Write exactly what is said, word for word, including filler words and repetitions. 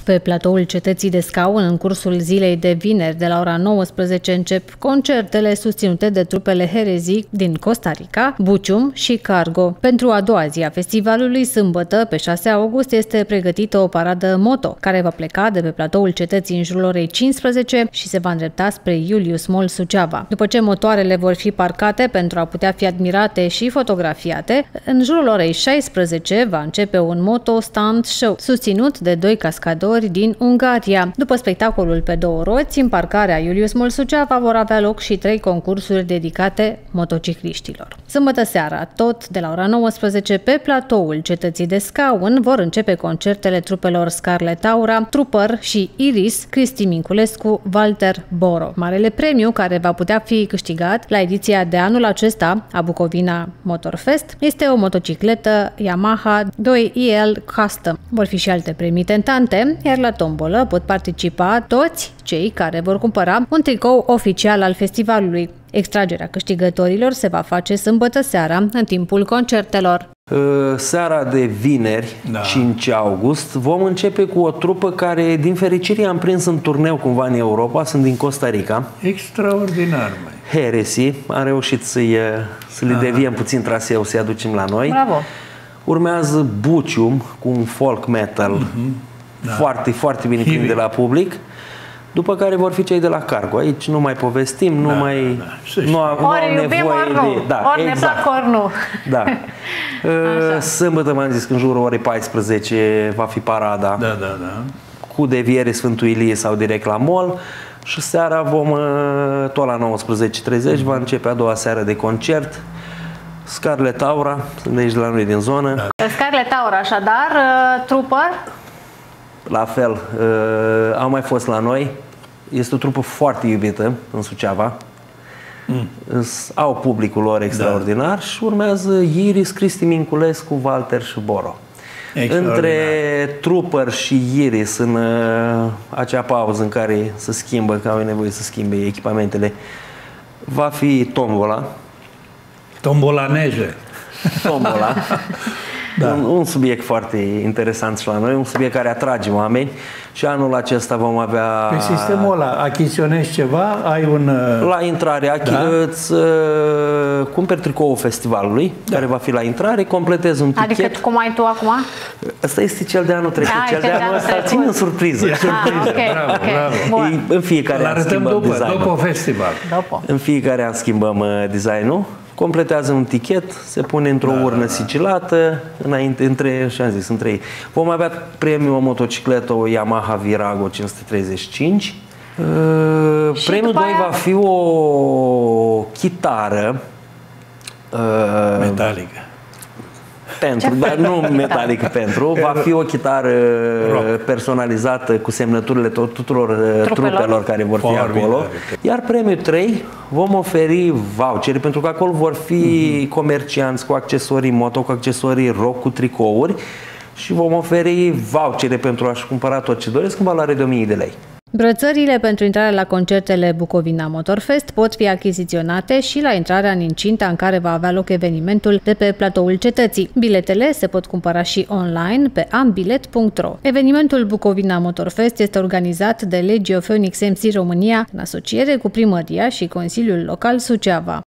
Pe platoul Cetății de Scaun, în cursul zilei de vineri, de la ora nouăsprezece, încep concertele susținute de trupele Herezii din Costa Rica, Bucium și Cargo. Pentru a doua zi a festivalului, sâmbătă, pe șase august, este pregătită o paradă moto, care va pleca de pe platoul Cetății în jurul orei cincisprezece și se va îndrepta spre Iulius Mall Suceava. După ce motoarele vor fi parcate pentru a putea fi admirate și fotografiate, în jurul orei șaisprezece va începe un moto stand show, susținut de doi cascadori din Ungaria. După spectacolul pe două roți, în parcarea Iulius Mall Suceava vor avea loc și trei concursuri dedicate motocicliștilor. Sâmbătă seara, tot de la ora nouăsprezece, pe platoul Cetății de Scaun, vor începe concertele trupelor Scarlet Aura, Trooper și Iris, Cristi Minculescu, Walter Boro. Marele premiu care va putea fi câștigat la ediția de anul acesta a Bucovina Motorfest este o motocicletă Yamaha doi I L Custom. Vor fi și alte premii tentante, iar la tombolă pot participa toți cei care vor cumpăra un tricou oficial al festivalului. Extragerea câștigătorilor se va face sâmbătă seara, în timpul concertelor. Seara de vineri, da. cinci august, vom începe cu o trupă care, din fericire, am prins în turneu cumva în Europa, sunt din Costa Rica. Extraordinar, măi. Heresi, am reușit să-i să le deviem puțin traseu, să-i aducem la noi. Bravo! Urmează Bucium, cu un folk metal mm-hmm. da. foarte, foarte bine prinde la public. După care vor fi cei de la Cargo. Aici nu mai povestim, nu da, mai... Da, da. Nu, ori nu am iubim, nevoie ori nu. de... Da, ori exact. ne plac, ori nu. Da. Sâmbătă, m-am zis că în jurul orei paisprezece va fi parada. Da, da, da. Cu deviere Sfântul Ilie sau direct la mall. Și seara vom, tot la nouăsprezece treizeci, va începe a doua seară de concert. Scarlet Aura, sunt de aici de la noi din zonă. Da. Scarlet Aura, așadar, Trooper? La fel, uh, au mai fost la noi. Este o trupă foarte iubită în Suceava. Mm. Au publicul lor extraordinar, da. Și urmează Iris, Cristi Minculescu, Walter și Boro. Între Trooper și Iris, în uh, acea pauză în care se schimbă, că au nevoie să schimbe echipamentele, va fi tombola. Tombola neje. Tombola. Da. Un, un subiect foarte interesant și la noi, un subiect care atrage oameni și anul acesta vom avea... Pe sistemul ăla, achiziționezi ceva, ai un... La intrare, achi... da? îți uh, cumperi tricoul festivalului, da. Care va fi la intrare, completezi un tichet. Adică cum ai tu acum? Ăsta este cel de anul trecut, da, cel de anul ăsta țin în surpriză. E surpriză, ah, okay, bravo, okay. bravo. Ei, în fiecare an schimbăm după, design-ul. după festival. După. În fiecare an schimbăm uh, design-ul. Completează un tichet, se pune într-o da, urnă da, sigilată, înainte, între, și am zis, între ei. Vom avea premiul o motocicletă, o Yamaha Virago cinci sute treizeci și cinci. Uh, premiul doi aia... va fi o chitară uh, metalică. Pentru, dar nu metalică pentru, va fi o chitară rock. Personalizată cu semnăturile tuturor trupelor, trupelor care vor fi acolo. Iar premiul trei vom oferi vouchere, pentru că acolo vor fi mm-hmm. comercianți cu accesorii moto, cu accesorii rock, cu tricouri și vom oferi vouchere pentru a-și cumpăra tot ce doresc în valoare de o mie de lei. Brățările pentru intrarea la concertele Bucovina Motorfest pot fi achiziționate și la intrarea în incinta în care va avea loc evenimentul de pe platoul Cetății. Biletele se pot cumpăra și online pe ambilet punct ro. Evenimentul Bucovina Motorfest este organizat de Legio Phoenix M C România în asociere cu Primăria și Consiliul Local Suceava.